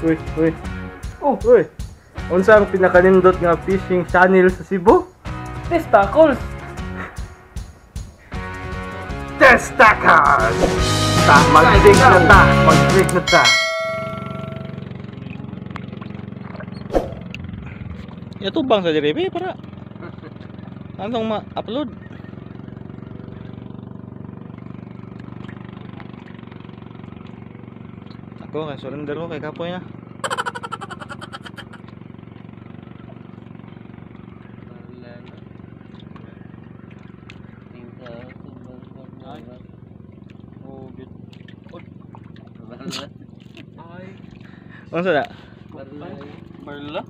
Uy, uy. Oh, uy. Unsa ang pinakanindot nga fishing channel sa Cebu? Testicles! Testicles! Mag-break na ta! Mag-break na ta! Ito bang sa diri para anong ma-upload? Ako kay surrender ko kay kapoy na. Oh, good. Ano sa da? Barla?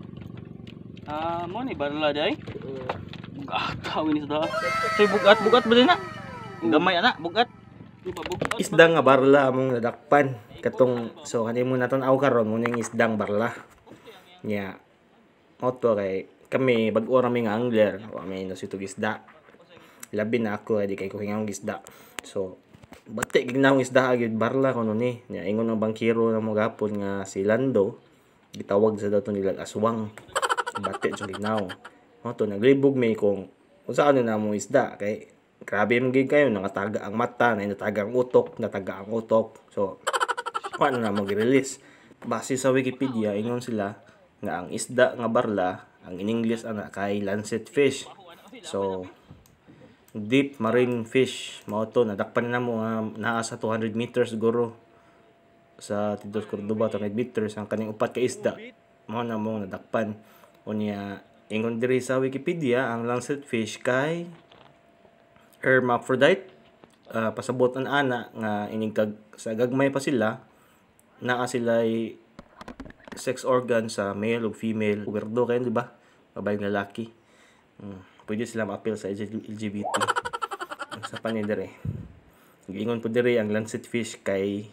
Mo ni barla day? Tawin isda. Say bugat ba din na? Gamay ana, bugat. Isda nga barla among nadakpan. Katong so kanimo natanaw karon mo ning isdang barla. Nya auto kay kami bag-o ra mi nga angler, wa may nasitog isda. Labi na ako di kay ko hingang isda. So bati gignawong isda gyud barla kuno ni. Nya ingon ang bangkero na mo gapon nga si Lando gitawag sa dato nila aswang. Bati jud ginaw. Auto naglibog mi kung unsa ano na mo isda kay grabe man gid kayo nakataga ang mata, nataga ang utok, nataga ang utok. So paano na mag-release? Base sa Wikipedia, ingon sila nga ang isda nga barla, ang in English ana kay lancet fish. So deep marine fish mao to nadakpan na mo nga naa sa 200 meters siguro sa Tidor Cordoba 200 meters ang kaning upat ka isda mao na mo nadakpan. Unya ingon diri sa Wikipedia ang lancet fish kay hermaphrodite. Pasabot an ana nga ining sa gagmay pa sila naa sila'y sex organ sa male o female. Weirdo kayo, di ba? Babaeng lalaki. Pwede sila ma-appeal sa LGBT. Sa panidere. Giingon po dire ang lancet fish kay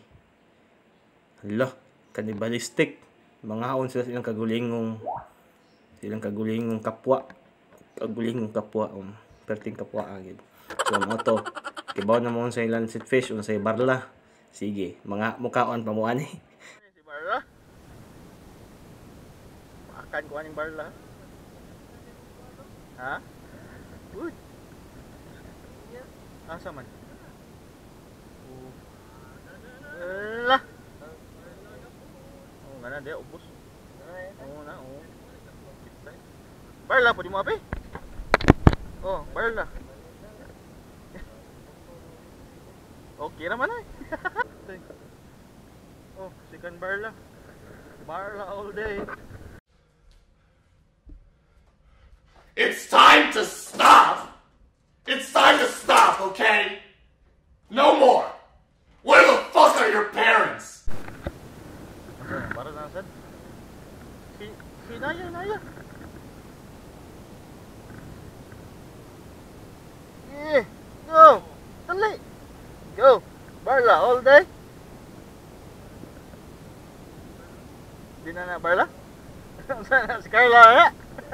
cannibalistic. Mga haon sila silang kagulingong kapwa. Kagulingong kapwa. Perting kapwa agad. So, mo to. Kibaw na mo sa lancet fish o sa barla. Sige, mga mukhaon pa mo ani. Si barla. Makan ko aning barla. Ha? Good. Asa man? Lah. Oh, ngana dia ubos. Oh, na, oh. Barla po di mo ape? Oh, barla. Okay naman eh. Oh, second barla. Barla all day. It's time to stop! It's time to stop, okay? No more! Where the fuck are your parents? Para na sad. Si Naya. Go! Dali! Go! Barla all day? Di na barla? Sana si Carla ya?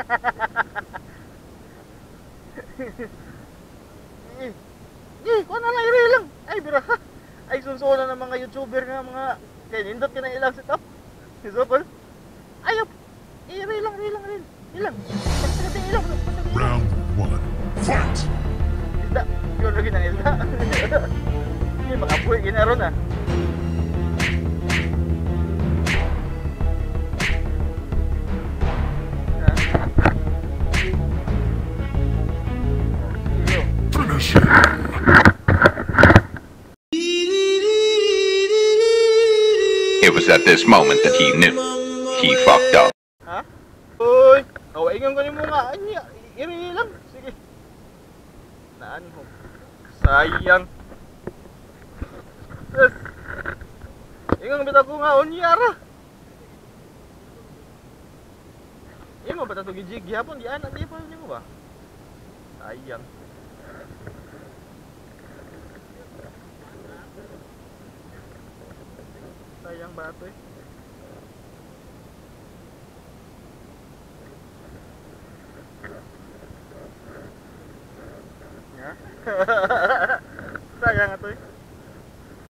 Kuha na lang, iri lang. Ay, bira. Ay, sunsuna ng mga YouTuber nga, mga kaya nindot ka na ilang setup. Isopol. Ayop. Iri lang. Ilang. Round 1. Fight! Isda. Yun lagi ng isda. Hindi, makabuhi ginaro na. Finish him! It was at this moment that he knew he fucked up. Ha? Uy! Kawaingan ko ni mo nga. Iri lang. Sige. Naan mo. Sayang. Yes. Ingang bita ko nga unyara. Imo ba ito gijig yapon di anak di pa mo ba? Sayang. Sayang bato eh. Ya.